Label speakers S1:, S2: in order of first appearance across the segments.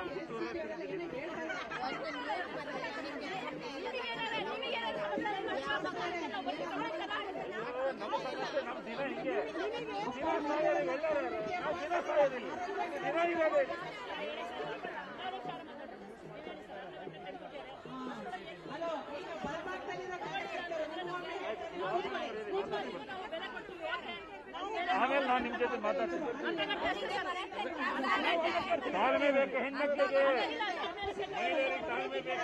S1: ಆಮೇಲೆ ನಾನು ನಿಮ್ಮ ಜೊತೆ ಮಾತಾಡ್ತೀನಿ. ತಾಳ್ಮೆ ಬೇಕು ಹೆಣ್ಮಕ್ಳಿಗೆ, ಮಹಿಳೆಯರಿಗೆ ತಾಳ್ಮೆ ಬೇಕು.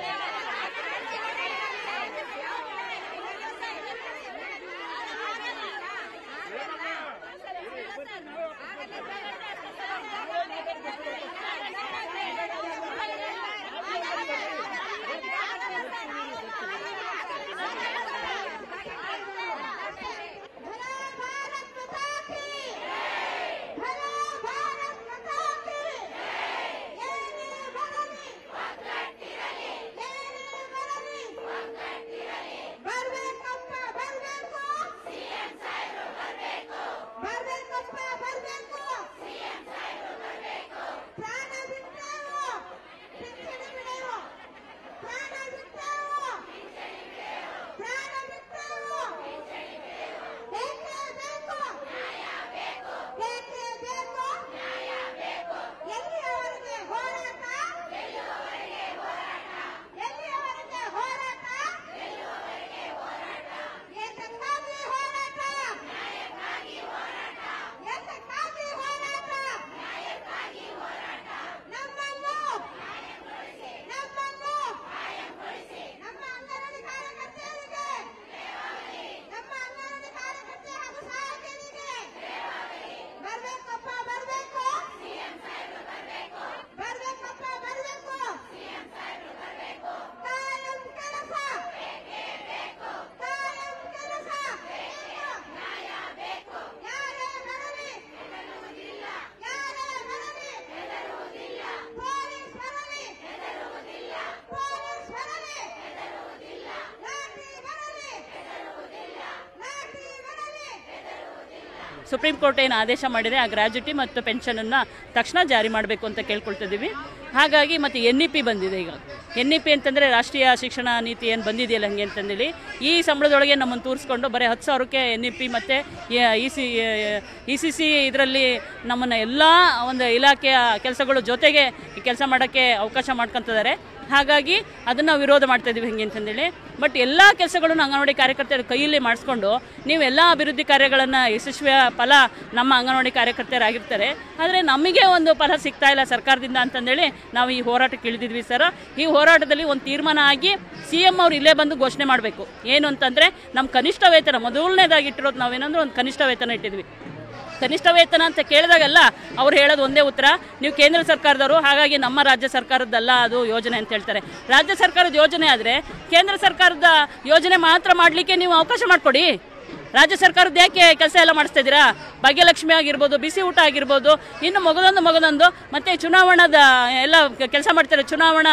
S2: ಸುಪ್ರೀಂ ಕೋರ್ಟ್ ಏನು ಆದೇಶ ಮಾಡಿದೆ ಆ ಗ್ರ್ಯಾಜುಟಿ ಮತ್ತು ಪೆನ್ಷನನ್ನು ತಕ್ಷಣ ಜಾರಿ ಮಾಡಬೇಕು ಅಂತ ಕೇಳ್ಕೊಳ್ತಿದ್ದೀವಿ. ಹಾಗಾಗಿ ಮತ್ತು NEP ಬಂದಿದೆ. ಈಗ NEP ಅಂತಂದರೆ ರಾಷ್ಟ್ರೀಯ ಶಿಕ್ಷಣ ನೀತಿ ಏನು ಬಂದಿದೆಯಲ್ಲ ಹಂಗೆ ಅಂತಂದೇಳಿ ಈ ಸಂಬಳದೊಳಗೆ ನಮ್ಮನ್ನು ತೂರಿಸ್ಕೊಂಡು ಬರೀ 10,000ಕ್ಕೆ NEP ಮತ್ತು ECC ಇದರಲ್ಲಿ ನಮ್ಮನ್ನು ಎಲ್ಲ ಒಂದು ಇಲಾಖೆಯ ಕೆಲಸಗಳು ಜೊತೆಗೆ ಕೆಲಸ ಮಾಡೋಕ್ಕೆ ಅವಕಾಶ ಮಾಡ್ಕೊತಿದ್ದಾರೆ. ಹಾಗಾಗಿ ಅದನ್ನು ವಿರೋಧ ಮಾಡ್ತಾ ಇದ್ದೀವಿ ಹೆಂಗೆ ಅಂತಂದೇಳಿ. ಬಟ್ ಎಲ್ಲ ಕೆಲಸಗಳನ್ನು ಅಂಗನವಾಡಿ ಕಾರ್ಯಕರ್ತರ ಕೈಯಲ್ಲಿ ಮಾಡಿಸ್ಕೊಂಡು ನೀವೆಲ್ಲ ಅಭಿವೃದ್ಧಿ ಕಾರ್ಯಗಳನ್ನು ಯಶಸ್ವಿಯ ಫಲ ನಮ್ಮ ಅಂಗನವಾಡಿ ಕಾರ್ಯಕರ್ತರಾಗಿರ್ತಾರೆ. ಆದರೆ ನಮಗೆ ಒಂದು ಫಲ ಸಿಗ್ತಾ ಇಲ್ಲ ಸರ್ಕಾರದಿಂದ ಅಂತಂದೇಳಿ ನಾವು ಈ ಹೋರಾಟಕ್ಕೆ ಇಳಿದಿದ್ವಿ ಸರ್. ಈ ಹೋರಾಟದಲ್ಲಿ ಒಂದು ತೀರ್ಮಾನ ಆಗಿ CM ಅವರು ಇಲ್ಲೇ ಬಂದು ಘೋಷಣೆ ಮಾಡಬೇಕು. ಏನು ಅಂತಂದರೆ ನಮ್ಮ ಕನಿಷ್ಠ ವೇತನ ಮೊದಲನೇದಾಗಿ ಇಟ್ಟಿರೋದು ನಾವೇನಂದ್ರೆ ಒಂದು ಕನಿಷ್ಠ ವೇತನ ಇಟ್ಟಿದ್ವಿ. ಕನಿಷ್ಠ ವೇತನ ಅಂತ ಕೇಳಿದಾಗೆಲ್ಲ ಅವ್ರು ಹೇಳೋದು ಒಂದೇ ಉತ್ತರ, ನೀವು ಕೇಂದ್ರ ಸರ್ಕಾರದವರು, ಹಾಗಾಗಿ ನಮ್ಮ ರಾಜ್ಯ ಸರ್ಕಾರದ್ದಲ್ಲ ಅದು ಯೋಜನೆ ಅಂತ ಹೇಳ್ತಾರೆ. ರಾಜ್ಯ ಸರ್ಕಾರದ ಯೋಜನೆ ಆದರೆ ಕೇಂದ್ರ ಸರ್ಕಾರದ ಯೋಜನೆ ಮಾತ್ರ ಮಾಡಲಿಕ್ಕೆ ನೀವು ಅವಕಾಶ ಮಾಡಿಕೊಡಿ. ರಾಜ್ಯ ಸರ್ಕಾರದ ಯಾಕೆ ಕೆಲಸ ಎಲ್ಲ ಮಾಡಿಸ್ತಾ ಇದ್ದೀರಾ? ಭಾಗ್ಯಲಕ್ಷ್ಮಿ ಆಗಿರ್ಬೋದು, ಬಿಸಿ ಊಟ ಆಗಿರ್ಬೋದು, ಇನ್ನು ಮಗದೊಂದು ಮತ್ತು ಚುನಾವಣಾದ ಎಲ್ಲ ಕೆಲಸ ಮಾಡ್ತಾರೆ. ಚುನಾವಣಾ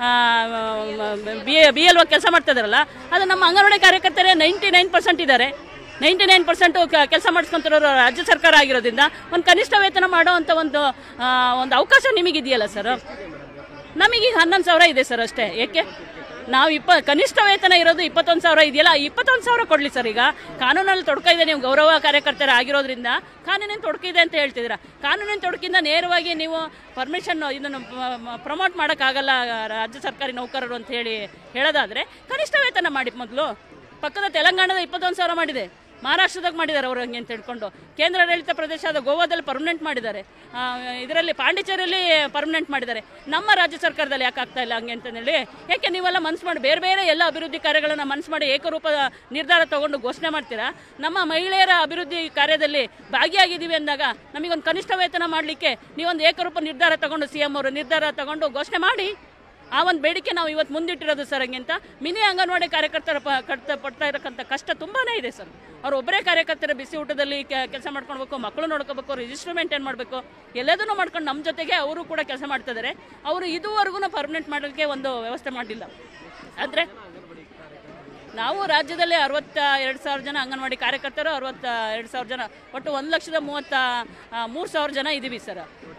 S2: BLO ಕೆಲಸ ಮಾಡ್ತಾ ಇದ್ದಾರಲ್ಲ, ಅದು ನಮ್ಮ ಅಂಗನವಾಡಿ ಕಾರ್ಯಕರ್ತರೇ 99% ಇದ್ದಾರೆ. 99% ಕೆಲಸ ಮಾಡಿಸ್ಕೊಂತಿರೋರು ರಾಜ್ಯ ಸರ್ಕಾರ ಆಗಿರೋದ್ರಿಂದ ಒಂದು ಕನಿಷ್ಠ ವೇತನ ಮಾಡೋ ಅಂಥ ಒಂದು ಅವಕಾಶ ನಿಮಗಿದೆಯಲ್ಲ ಸರ್. ನಮಗೀಗ 11,000 ಇದೆ ಸರ್ ಅಷ್ಟೇ. ಏಕೆ ನಾವು ಕನಿಷ್ಠ ವೇತನ ಇರೋದು 21,000 ಇದೆಯಲ್ಲ, 21,000 ಕೊಡಲಿ ಸರ್. ಈಗ ಕಾನೂನಲ್ಲಿ ತೊಡಕಿದೆ, ನೀವು ಗೌರವ ಕಾರ್ಯಕರ್ತರ ಆಗಿರೋದ್ರಿಂದ ಕಾನೂನಿನ ತೊಡಕಿದೆ ಅಂತ ಹೇಳ್ತಿದ್ದೀರಾ. ಕಾನೂನಿನ ತೊಡಕಿಂದ ನೇರವಾಗಿ ನೀವು ಪರ್ಮಿಷನ್ ಇದನ್ನು ಪ್ರಮೋಟ್ ಮಾಡೋಕ್ಕಾಗಲ್ಲ ರಾಜ್ಯ ಸರ್ಕಾರಿ ನೌಕರರು ಅಂತ ಹೇಳೋದಾದರೆ ಕನಿಷ್ಠ ವೇತನ ಮಾಡಿ. ಮೊದಲು ಪಕ್ಕದ ತೆಲಂಗಾಣದ 21,000 ಮಾಡಿದೆ, ಮಹಾರಾಷ್ಟ್ರದಾಗ ಮಾಡಿದ್ದಾರೆ ಅವರು ಹಂಗೆ ಅಂತ ಹೇಳ್ಕೊಂಡು. ಕೇಂದ್ರಾಡಳಿತ ಪ್ರದೇಶದ ಗೋವಾದಲ್ಲಿ ಪರ್ಮನೆಂಟ್ ಮಾಡಿದ್ದಾರೆ, ಇದರಲ್ಲಿ ಪಾಂಡಿಚೇರಿಯಲ್ಲಿ ಪರ್ಮನೆಂಟ್ ಮಾಡಿದ್ದಾರೆ. ನಮ್ಮ ರಾಜ್ಯ ಸರ್ಕಾರದಲ್ಲಿ ಯಾಕೆ ಆಗ್ತಾ ಇಲ್ಲ ಹಂಗೆ ಅಂತಂದೇಳಿ? ಯಾಕೆ ನೀವೆಲ್ಲ ಮನಸ್ಸು ಮಾಡಿ ಬೇರೆ ಎಲ್ಲ ಅಭಿವೃದ್ಧಿ ಕಾರ್ಯಗಳನ್ನು ಮನಸ್ಸು ಮಾಡಿ ಏಕರೂಪ ನಿರ್ಧಾರ ತೊಗೊಂಡು ಘೋಷಣೆ ಮಾಡ್ತೀರಾ? ನಮ್ಮ ಮಹಿಳೆಯರ ಅಭಿವೃದ್ಧಿ ಕಾರ್ಯದಲ್ಲಿ ಭಾಗಿಯಾಗಿದ್ದೀವಿ ಅಂದಾಗ ನಮಗೊಂದು ಕನಿಷ್ಠ ವೇತನ ಮಾಡಲಿಕ್ಕೆ ನೀವೊಂದು ಏಕರೂಪ ನಿರ್ಧಾರ ತೊಗೊಂಡು CM ಅವರು ನಿರ್ಧಾರ ತೊಗೊಂಡು ಘೋಷಣೆ ಮಾಡಿ. ಆ ಒಂದು ಬೇಡಿಕೆ ನಾವು ಇವತ್ತು ಮುಂದಿಟ್ಟಿರೋದು ಸರ್. ಹಂಗಿಂತ ಮಿನಿ ಅಂಗನವಾಡಿ ಕಾರ್ಯಕರ್ತರ ಪಡ್ತಾ ಇರೋಕ್ಕಂಥ ಕಷ್ಟ ತುಂಬಾ ಇದೆ ಸರ್. ಅವ್ರು ಒಬ್ಬರೇ ಕಾರ್ಯಕರ್ತರ ಬಿಸಿ ಊಟದಲ್ಲಿ ಕೆಲಸ ಮಾಡ್ಕೊಳ್ಬೇಕು, ಮಕ್ಕಳು ನೋಡ್ಕೋಬೇಕು, ರಿಜಿಸ್ಟರ್ ಮೇಂಟೈನ್ ಮಾಡಬೇಕು, ಎಲ್ಲದನ್ನೂ ಮಾಡ್ಕೊಂಡು ನಮ್ಮ ಜೊತೆಗೆ ಅವರು ಕೂಡ ಕೆಲಸ ಮಾಡ್ತಿದ್ದಾರೆ. ಅವರು ಇದುವರೆಗೂ ಪರ್ಮನೆಂಟ್ ಮಾಡೋಕ್ಕೆ ಒಂದು ವ್ಯವಸ್ಥೆ ಮಾಡಿಲ್ಲ. ಅಂದರೆ ನಾವು ರಾಜ್ಯದಲ್ಲಿ 62,000 ಜನ ಅಂಗನವಾಡಿ ಕಾರ್ಯಕರ್ತರು, 62,000 ಜನ, ಒಟ್ಟು 1,33,000 ಜನ ಇದ್ದೀವಿ ಸರ್.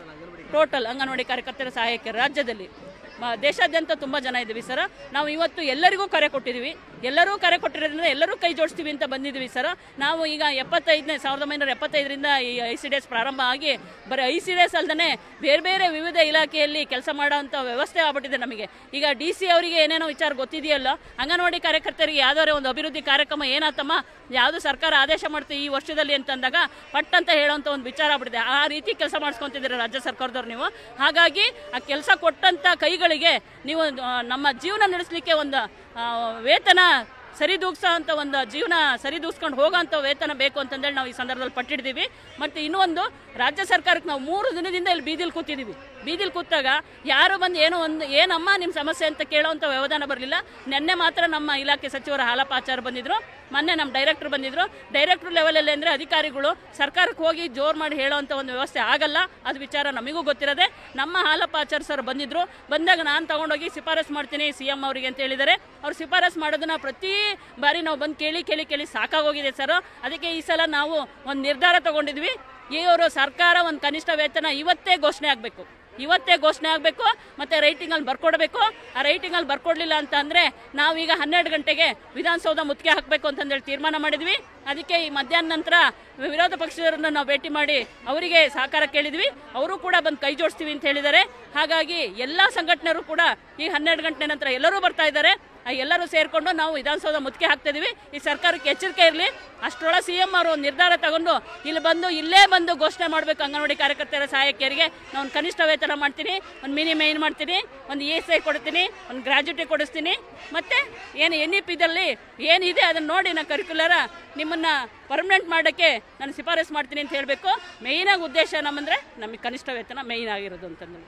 S2: ಟೋಟಲ್ ಅಂಗನವಾಡಿ ಕಾರ್ಯಕರ್ತರ ಸಹಾಯಕಿಯರು ರಾಜ್ಯದಲ್ಲಿ ದೇಶಾದ್ಯಂತ ತುಂಬ ಜನ ಇದ್ದೀವಿ ಸರ್. ನಾವು ಇವತ್ತು ಎಲ್ಲರಿಗೂ ಕರೆ ಕೊಟ್ಟಿದ್ದೀವಿ. ಎಲ್ಲರೂ ಕರೆ ಕೊಟ್ಟಿರೋದ್ರಿಂದ ಎಲ್ಲರೂ ಕೈ ಜೋಡಿಸ್ತೀವಿ ಅಂತ ಬಂದಿದ್ದೀವಿ ಸರ್. ನಾವು ಈಗ 1975ರಿಂದ ಈ ICDS ಪ್ರಾರಂಭ ಆಗಿ ಬರೀ ICDS ಅಲ್ಲದೆ ಬೇರೆ ಬೇರೆ ವಿವಿಧ ಇಲಾಖೆಯಲ್ಲಿ ಕೆಲಸ ಮಾಡೋವಂಥ ವ್ಯವಸ್ಥೆ ಆಗ್ಬಿಟ್ಟಿದೆ ನಮಗೆ. ಈಗ DC ಅವರಿಗೆ ಏನೇನೋ ವಿಚಾರ ಗೊತ್ತಿದೆಯಲ್ಲ, ಅಂಗನವಾಡಿ ಕಾರ್ಯಕರ್ತರಿಗೆ ಯಾವುದಾದ್ರು ಒಂದು ಅಭಿವೃದ್ಧಿ ಕಾರ್ಯಕ್ರಮ ಏನಾತಮ್ಮ ಯಾವುದು ಸರ್ಕಾರ ಆದೇಶ ಮಾಡ್ತೀವಿ ಈ ವರ್ಷದಲ್ಲಿ ಅಂತಂದಾಗ ಪಟ್ ಅಂತ ಹೇಳೋಂಥ ಒಂದು ವಿಚಾರ ಆಗ್ಬಿಟ್ಟಿದೆ. ಆ ರೀತಿ ಕೆಲಸ ಮಾಡಿಸ್ಕೊತಿದ್ದೀರ ರಾಜ್ಯ ಸರ್ಕಾರದವ್ರು ನೀವು. ಹಾಗಾಗಿ ಆ ಕೆಲಸ ಕೊಟ್ಟಂಥ ಕೈಗಳಿಗೆ ನೀವು ನಮ್ಮ ಜೀವನ ನಡೆಸಲಿಕ್ಕೆ ಒಂದು ವೇತನ ಸರಿದೂಗಿಸೋ ಅಂತ ಒಂದು ಜೀವನ ಸರಿದೂಗಿಸ್ಕೊಂಡು ಹೋಗೋಂಥ ವೇತನ ಬೇಕು ಅಂತಂದೇಳಿ ನಾವು ಈ ಸಂದರ್ಭದಲ್ಲಿ ಪಟ್ಟಿಡ್ತೀವಿ. ಮತ್ತು ಇನ್ನೊಂದು ರಾಜ್ಯ ಸರ್ಕಾರಕ್ಕೆ ನಾವು 3 ದಿನದಿಂದ ಇಲ್ಲಿ ಬೀದಿಲಿ ಕೂತಿದ್ದೀವಿ. ಬೀದಿಲಿ ಕೂತಾಗ ಯಾರು ಬಂದು ಏನಮ್ಮ ನಿಮ್ಮ ಸಮಸ್ಯೆ ಅಂತ ಕೇಳೋವಂಥ ವ್ಯವಧಾನ ಬರಲಿಲ್ಲ. ನಿನ್ನೆ ಮಾತ್ರ ನಮ್ಮ ಇಲಾಖೆ ಸಚಿವರ ಹಾಲಪ್ಪಾಚಾರ್ ಬಂದಿದ್ರು, ಮೊನ್ನೆ ನಮ್ಮ ಡೈರೆಕ್ಟರ್ ಬಂದಿದ್ರು. ಡೈರೆಕ್ಟರ್ ಲೆವೆಲಲ್ಲಿ ಅಂದರೆ ಅಧಿಕಾರಿಗಳು ಸರ್ಕಾರಕ್ಕೆ ಹೋಗಿ ಜೋರು ಮಾಡಿ ಹೇಳೋವಂಥ ಒಂದು ವ್ಯವಸ್ಥೆ ಆಗಲ್ಲ. ಅದು ವಿಚಾರ ನಮಗೂ ಗೊತ್ತಿರೋದೆ. ನಮ್ಮ ಹಾಲಪ್ಪಾಚಾರ್ ಸರ್ ಬಂದಿದ್ರು. ಬಂದಾಗ ನಾನು ತೊಗೊಂಡೋಗಿ ಶಿಫಾರಸ್ ಮಾಡ್ತೀನಿ CM ಅವರಿಗೆ ಅಂತ ಹೇಳಿದ್ದಾರೆ. ಅವ್ರು ಶಿಫಾರಸ್ ಮಾಡೋದನ್ನ ಪ್ರತಿ ಬಾರಿ ನಾವು ಬಂದು ಕೇಳಿ ಸಾಕಾಗೋಗಿದೆ ಸರ್. ಅದಕ್ಕೆ ಈ ಸಲ ನಾವು ಒಂದು ನಿರ್ಧಾರ ತಗೊಂಡಿದ್ವಿ. ಇವರು ಸರ್ಕಾರ ಒಂದು ಕನಿಷ್ಠ ವೇತನ ಇವತ್ತೇ ಘೋಷಣೆ ಆಗಬೇಕು ಮತ್ತು ರೈಟಿಂಗಲ್ಲಿ ಬರ್ಕೊಡ್ಬೇಕು. ಆ ರೈಟಿಂಗಲ್ಲಿ ಬರ್ಕೊಡ್ಲಿಲ್ಲ ಅಂತ ಅಂದರೆ ನಾವೀಗ 12 ಗಂಟೆಗೆ ವಿಧಾನಸೌಧ ಮುತ್ತಿಗೆ ಹಾಕಬೇಕು ಅಂತಂದೇಳಿ ತೀರ್ಮಾನ ಮಾಡಿದ್ವಿ. ಅದಕ್ಕೆ ಈ ಮಧ್ಯಾಹ್ನ ನಂತರ ವಿರೋಧ ಪಕ್ಷದವರನ್ನು ನಾವು ಭೇಟಿ ಮಾಡಿ ಅವರಿಗೆ ಸಹಕಾರ ಕೇಳಿದ್ವಿ. ಅವರು ಕೂಡ ಬಂದು ಕೈ ಜೋಡಿಸ್ತೀವಿ ಅಂತ ಹೇಳಿದ್ದಾರೆ. ಹಾಗಾಗಿ ಎಲ್ಲ ಸಂಘಟನೆಯರು ಕೂಡ ಈ 12 ಗಂಟೆ ನಂತರ ಎಲ್ಲರೂ ಬರ್ತಾ ಇದ್ದಾರೆ. ಎಲ್ಲರೂ ಸೇರಿಕೊಂಡು ನಾವು ವಿಧಾನಸೌಧ ಮುತ್ತಿಗೆ ಹಾಕ್ತಾ ಇದೀವಿ. ಈ ಸರ್ಕಾರಕ್ಕೆ ಎಚ್ಚರಿಕೆ ಇರಲಿ. ಅಷ್ಟರೊಳಗೆ CM ಅವರು ಒಂದು ನಿರ್ಧಾರ ತಗೊಂಡು ಇಲ್ಲೇ ಬಂದು ಘೋಷಣೆ ಮಾಡಬೇಕು. ಅಂಗನವಾಡಿ ಕಾರ್ಯಕರ್ತರ ಸಹಾಯಕಿಯರಿಗೆ ನಾನು ಒಂದು ಕನಿಷ್ಠ ವೇತನ ಮಾಡ್ತೀನಿ, ಒಂದು ಮಿನಿಮಮ್ ಮಾಡ್ತೀನಿ, ಒಂದು ESI ಕೊಡ್ತೀನಿ, ಒಂದು ಗ್ರಾಜ್ಯುಟಿ ಕೊಡಿಸ್ತೀನಿ, ಮತ್ತು ಏನು NEPದಲ್ಲಿ ಏನಿದೆ ಅದನ್ನು ನೋಡಿ ನಾನು ಕರಿಕ್ಯುಲರ ನಿಮ್ಮನ್ನು ಪರ್ಮನೆಂಟ್ ಮಾಡೋಕ್ಕೆ ನಾನು ಶಿಫಾರಸ್ ಮಾಡ್ತೀನಿ ಅಂತ ಹೇಳಬೇಕು. ಮೇಯ್ನಾಗಿ ಉದ್ದೇಶ ನಮ್ಮಂದರೆ ನಮಗೆ ಕನಿಷ್ಠ ವೇತನ ಮೇಯ್ನ್ ಆಗಿರೋದು ಅಂತಂದ್ರೆ